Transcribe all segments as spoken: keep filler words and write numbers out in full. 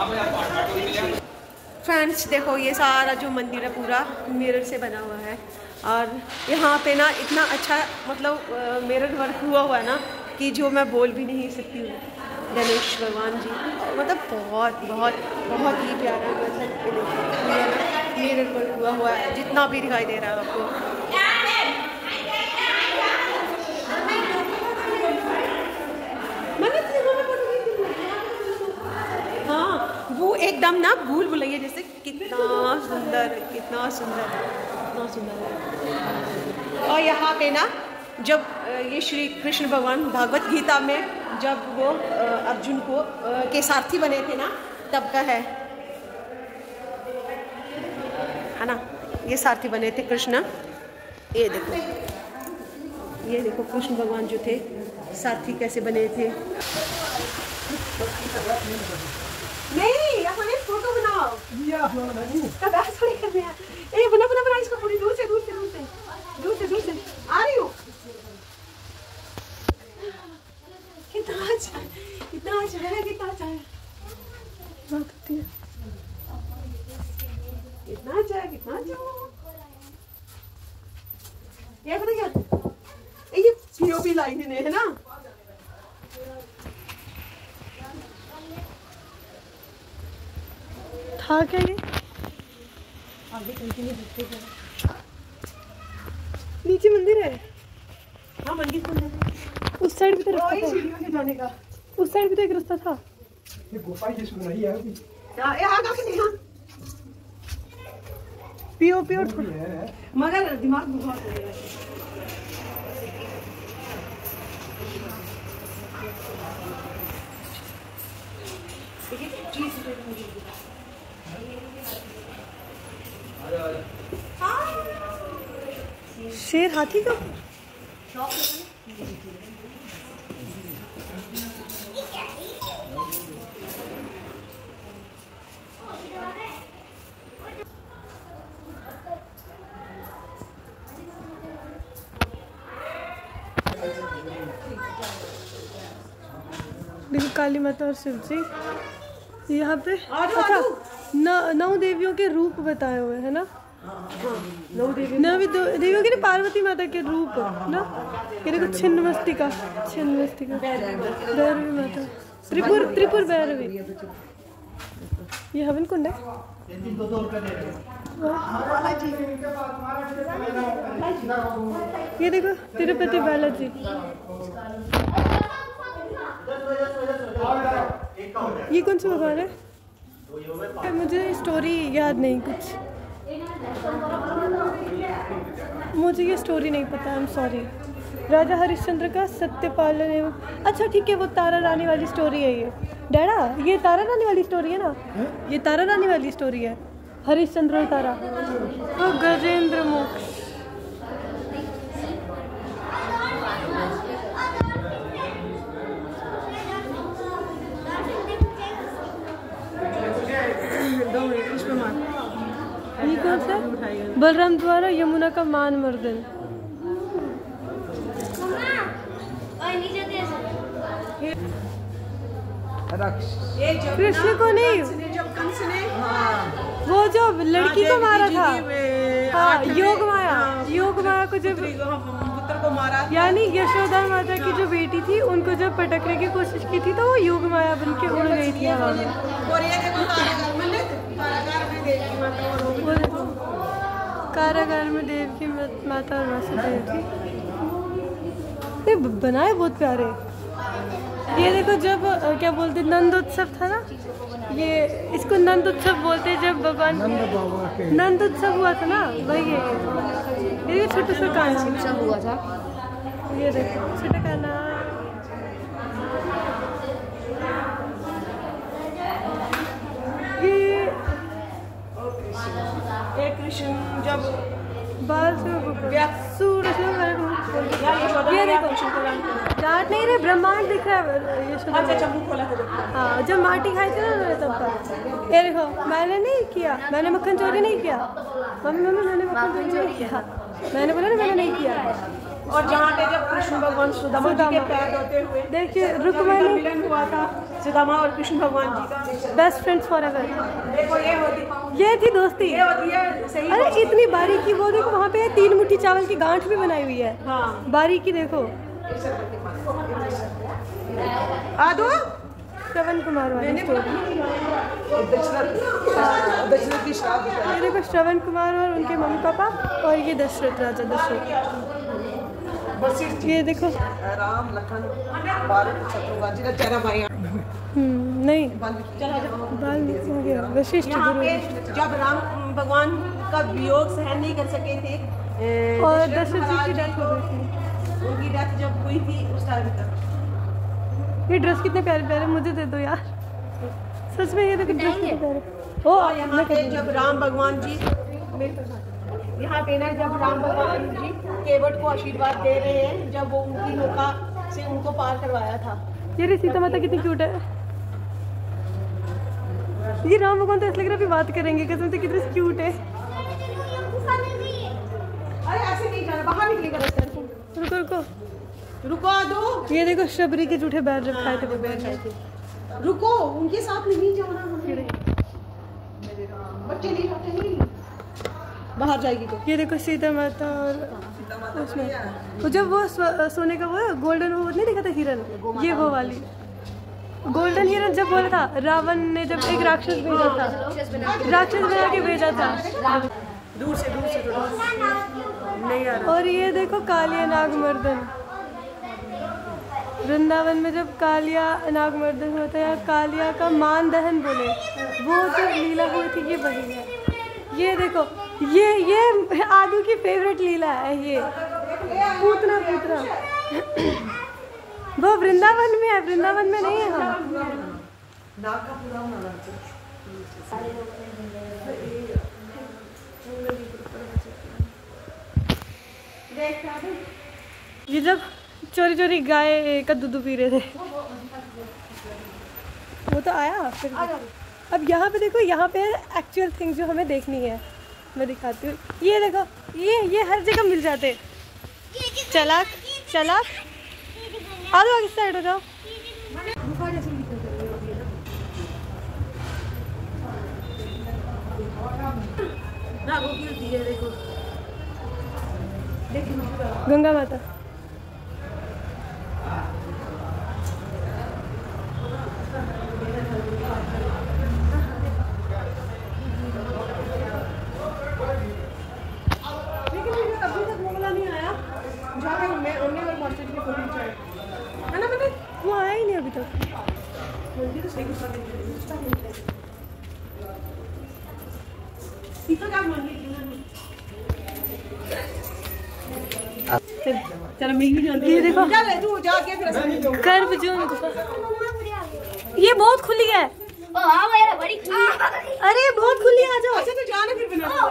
Friends देखो ये सारा जो मंदिर है पूरा मिरर से बना हुआ है और यहाँ पे ना इतना अच्छा मतलब मिरर वर्क हुआ हुआ है ना कि जो मैं बोल भी नहीं सकती हूँ। गणेश भगवान जी मतलब बहुत बहुत बहुत ही प्यारा मतलब मिरर वर्क हुआ हुआ है जितना भी दिखाई दे रहा है आपको। वो एकदम ना भूल भुलैया जैसे कितना सुंदर कितना सुंदर कितना सुंदर है। और यहाँ पे ना जब ये श्री कृष्ण भगवान भागवत गीता में जब वो अर्जुन को के सारथी बने थे ना तब का है है ना, ये सारथी बने थे कृष्ण। ये देखो ये देखो कृष्ण भगवान जो थे सारथी कैसे बने थे। नहीं अपने फोटो बनाओ इसका बहस थोड़ी कर रहे हैं। ए बना बना बना इसको थोड़ी दूर से दूर से दूर से दूर से दूर से आ रही हूँ। कितना अच्छा कितना अच्छा है कितना अच्छा है बात होती है कितना अच्छा है कितना अच्छा। ये पता क्या ये पीओपी लाइन है ना। हाँ क्या ये आगे कंटिन्यू दिखते हैं। नीचे मंदिर है। हाँ मंदिर कौन है उस साइड भी तो रास्ता था जाने का। उस साइड भी तो एक रास्ता था। ये गुफा ही सुन रही है अभी यहाँ का नहीं। हाँ पीओ पीओ मगर दिमाग बहुत है। शेर हाथी का देखो काली माता और शिव जी यहाँ पे अच्छा नौ देवियों के रूप बताए हुए है ना। नौ देवियों के ना पार्वती माता के रूप ना। ये देखो छिन्नमस्तिका छिन्नमस्तिका भैरवी माता त्रिपुर त्रिपुर भैरवी। ये हवन कुंड है। ये देखो तिरुपति बालाजी। ये कौन सा भगवान है मुझे स्टोरी याद नहीं कुछ मुझे ये स्टोरी नहीं पता। I am sorry. Raja Harishchandra का सत्य पालन एवं अच्छा ठीक है वो तारा रानी वाली स्टोरी है। ये डैडा ये तारा रानी वाली स्टोरी है ना। ये तारा रानी वाली स्टोरी है हरिश्चंद्र और तारा और गजेंद्र मोक्ष। ये कौन सा बलराम द्वारा यमुना का मान मर्दन। कृष्ण को नहीं वो जो लड़की को मारा था। हाँ योग माया योग माया को जब को मारा यानी यशोदा माता की जो बेटी थी उनको जब पटकने की कोशिश की थी तो वो योग माया बन के उड़ गई थी हवा में। कारागार में देव की माता और वासुदेव थी। ये बनाए बहुत प्यारे। ये देखो जब क्या बोलते नंदोत्सव था ना ये इसको नंदोत्सव बोलते जब भगवान नंदोत्सव हुआ था ना वही है। ये छोटा सा काना हुआ था। ये देखो छोटा काना ये कृष्ण जब बाल से ये देखो जाट नहीं रहे ब्रह्मांड दिख रहा है। ये हाँ जब माटी खाई थी ना तब का। ये देखो मैंने नहीं किया मैंने मक्खन चोरी नहीं किया। मम्मी मम्मी मैंने मक्खन चोरी नहीं किया। मैंने बोला ना मैंने नहीं किया। और जहाँ पे जब कृष्ण भगवान सुदामा जी के पैर धोते हुए देखिए रुक्मिणी मिलन हुआ था सुदामा और कृष्ण भगवान जी का। Best friends forever. देखो ये होती ये थी दोस्ती। ये होती है सही। अरे इतनी बारीकी, वो देखो वहाँ पे तीन मुट्ठी चावल की गांठ भी बनाई हुई है। हाँ बारीकी देखो। आदो श्रवण कुमार वाली स्टोरी। ये देखो श्रवण कुमार और उनके मम्मी पापा और ये दशरथ राजा दशरथ। ये देखो राम लखन भरत शत्रुघ्न जी का चेहरा भाई। हम्म नहीं वाल्मीकि हो गया वशिष्ठ यहाँ गुरु। पे जब राम भगवान का वियोग सहन नहीं कर सके थे और दशरथ जी की डेथ हो गई थी। उनकी डेथ जब हुई थी उस टाइम तक। ये ड्रेस कितने प्यारे प्यारे, मुझे दे दो यार सच में। ये देखो ड्रेस कितने प्यारे। ओ यहाँ पे जब राम भगवान जी यहाँ पे ना जब राम भगवान जी केवट को आशीर्वाद दे रहे हैं, जब वो उनकी नौका से उनको पार करवाया था। ये रे सीता माता कितनी क्यूट है। ये राम भगवान तो ऐसा लग रहा है अभी बात करेंगे, कसम से कितने क्यूट है। अरे ऐसे नहीं जाना, बाहर निकलेगा रास्ते से। रुको रुको रुको दो। ये देखो शबरी के जूठे बैर जब खाए थे वो बैर खाए थे। रुको उनके साथ नहीं जाना हमें। बच्चे नहीं जाते नहीं बाहर जाएगी तो। ये देखो सीता माता और उसमें वो जब वो सोने का वो गोल्डन वो नहीं देखा था हिरन, ये वो वाली गोल्डन हिरन जब बोला था रावण ने जब एक राक्षस भेजा था, राक्षस बना के भेजा था। दूर से दूर से नहीं आ रहा। और ये देखो कालिया नागमर्दन। वृंदावन में जब कालिया नागमर्दन होता है या कालिया का मान दहन बोले, वो जो लीला हुई थी ये वही है। ये देखो ये ये आदू की फेवरेट लीला है, ये पूतना पूतना। वो वृंदावन में है, वृंदावन में नहीं है। हम ये जब चोरी चोरी गाय का दूध पी रहे थे, वो तो आया फिर। अब यहाँ पे देखो, यहाँ पे एक्चुअल थिंग जो हमें देखनी है मैं दिखाती हूँ। ये देखो ये ये हर जगह मिल जाते। चलाक चलाक आ जाओ, किस साइड हो जाओ। गंगा माता। है ना मैंने वो आया ही नहीं अभी तक। चलो मिल जाती। ये देखो तू जाके फिर गर्भजून गुफा, ये बहुत खुली है। अरे बहुत खुली, आ जाओ। अच्छा तो जाना फिर बना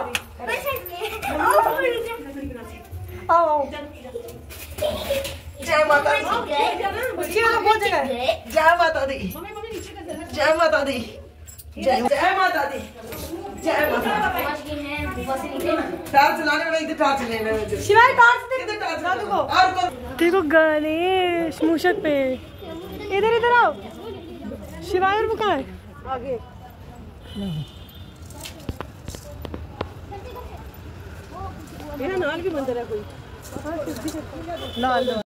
आओ। जय माता दी। बहुत जगह है। जय माता दी। जय माता दी। जय जय माता दी। जय माता दी। टार्च लाने वाला इधर टार्च लेना है। शिवाय टार्च दे। इधर टार्च ला दो। और कौन? देखो गणेश मूषक पे। इधर इधर आओ। शिवाय और वो कहाँ है? आगे। मेरा नाल भी मंदिर है कोई। लाल।